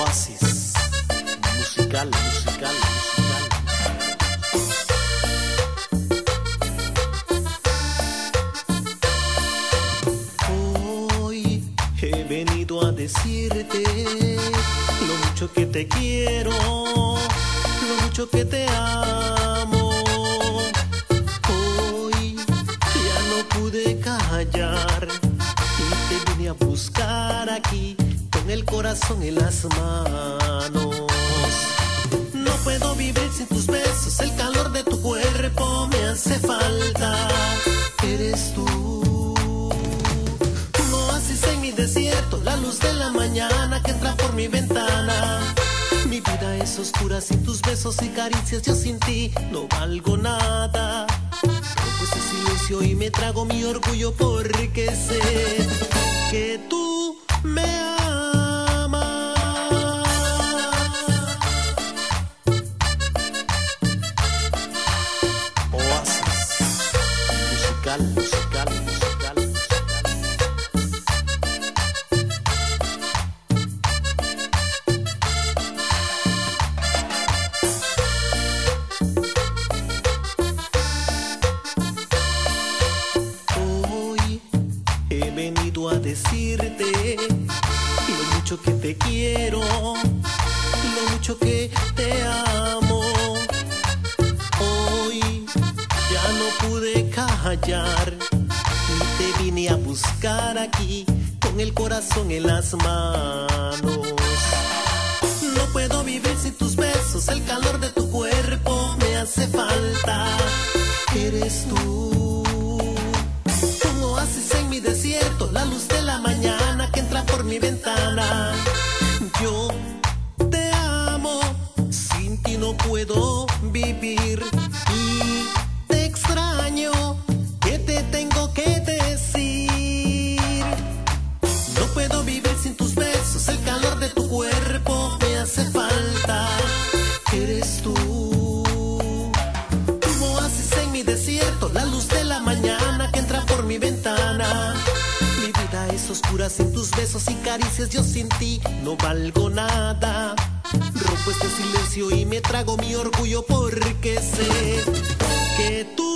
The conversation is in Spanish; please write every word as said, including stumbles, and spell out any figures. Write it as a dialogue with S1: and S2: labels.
S1: Oasis, musical, musical, musical. Hoy he venido a decirte lo mucho que te quiero, lo mucho que te amo. Hoy ya no pude callar y te vine a buscar aquí con el corazón en las manos. No puedo vivir sin tus besos, el calor de tu cuerpo me hace falta. Eres tú, un oasis en mi desierto, la luz de la mañana que entra por mi ventana. Mi vida es oscura sin tus besos y caricias, yo sin ti no valgo nada. Rompo este silencio y me trago mi orgullo porque sé que tú me amas. Oasis, musical, musical, musical, musical. Hoy he venido a decirte lo mucho que te quiero, lo mucho que te amo. Hoy ya no pude callar y te vine a buscar aquí con el corazón en las manos. No puedo vivir sin tus besos, el calor de tu cuerpo me hace falta. Eres tú, un oasis en mi desierto, la luz de la mañana que entra por mi ventana. Yo te amo, sin ti no puedo vivir y te extraño, ¿qué te tengo que decir? No puedo vivir sin tus besos, el calor de tu cuerpo me hace falta. Eres tú, un oasis en mi desierto, la luz de la mañana que entra por mi ventana. Mi vida es oscura sin tus besos y caricias, yo sin ti no valgo nada. Rompo este silencio y me trago mi orgullo porque sé que tú